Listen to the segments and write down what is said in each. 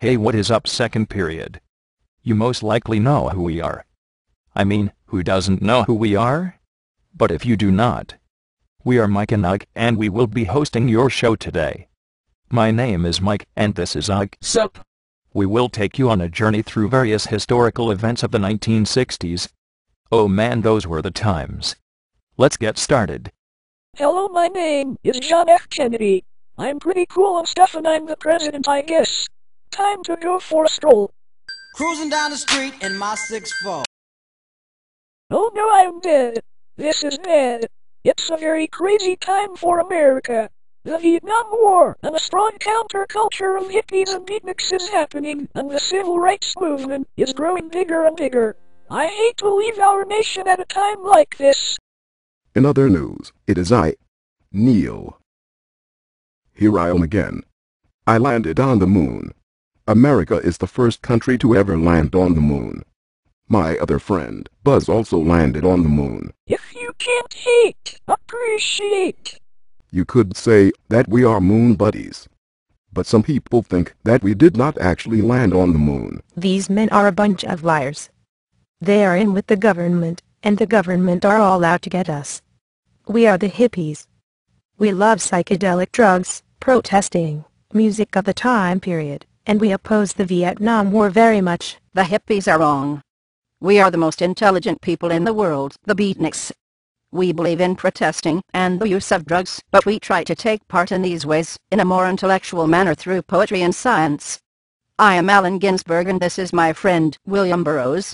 Hey, what is up, second period? You most likely know who we are. I mean, who doesn't know who we are? But if you do not, we are Mike and Ike, and we will be hosting your show today. My name is Mike, and this is Ike. Sup? We will take you on a journey through various historical events of the 1960s. Oh man, those were the times. Let's get started. Hello, my name is John F. Kennedy. I'm pretty cool and stuff, and I'm the president, I guess. Time to go for a stroll. Cruising down the street in my 6'4". Oh no, I'm dead. This is bad. It's a very crazy time for America. The Vietnam War and a strong counterculture of hippies and beatniks is happening, and the civil rights movement is growing bigger and bigger. I hate to leave our nation at a time like this. In other news, it is I, Neil. Here I am again. I landed on the moon. America is the first country to ever land on the moon. My other friend, Buzz, also landed on the moon. If you can't hate, appreciate. You could say that we are moon buddies. But some people think that we did not actually land on the moon. These men are a bunch of liars. They are in with the government, and the government are all out to get us. We are the hippies. We love psychedelic drugs, protesting, music of the time period, and we oppose the Vietnam War very much. The hippies are wrong. We are the most intelligent people in the world, the beatniks. We believe in protesting and the use of drugs, but we try to take part in these ways in a more intellectual manner through poetry and science. I am Allen Ginsberg, and this is my friend, William Burroughs.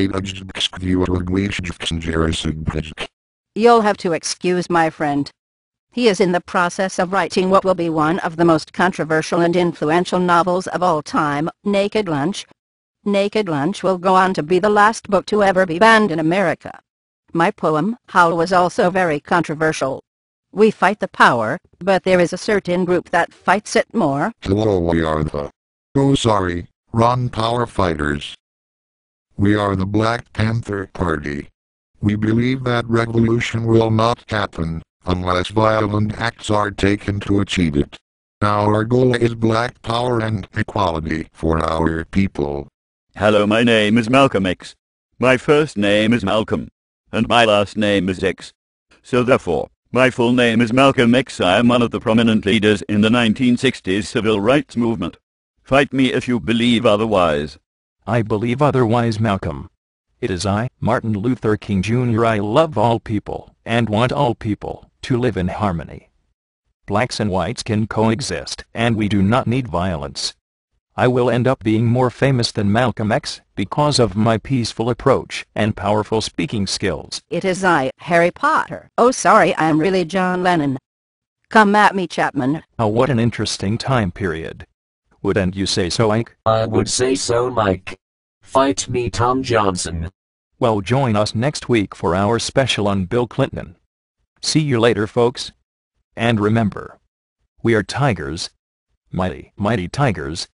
You'll have to excuse my friend. He is in the process of writing what will be one of the most controversial and influential novels of all time, Naked Lunch. Naked Lunch will go on to be the last book to ever be banned in America. My poem, Howl, was also very controversial. We fight the power, but there is a certain group that fights it more. Hello, we are the Ron Power Fighters. We are the Black Panther Party. We believe that revolution will not happen unless violent acts are taken to achieve it. Our goal is black power and equality for our people. Hello, my name is Malcolm X. My first name is Malcolm, and my last name is X. So therefore, my full name is Malcolm X. I am one of the prominent leaders in the 1960s civil rights movement. Fight me if you believe otherwise. I believe otherwise, Malcolm. It is I, Martin Luther King Jr. I love all people, and want all people to live in harmony. Blacks and whites can coexist, and we do not need violence. I will end up being more famous than Malcolm X because of my peaceful approach and powerful speaking skills. It is I, Harry Potter. Oh sorry, I am really John Lennon. Come at me, Chapman. Oh, what an interesting time period. Wouldn't you say so, Ike? I would say so, Mike. Fight me, Tom Johnson. Well, join us next week for our special on Bill Clinton. See you later, folks. And remember, we are tigers. Mighty, mighty tigers.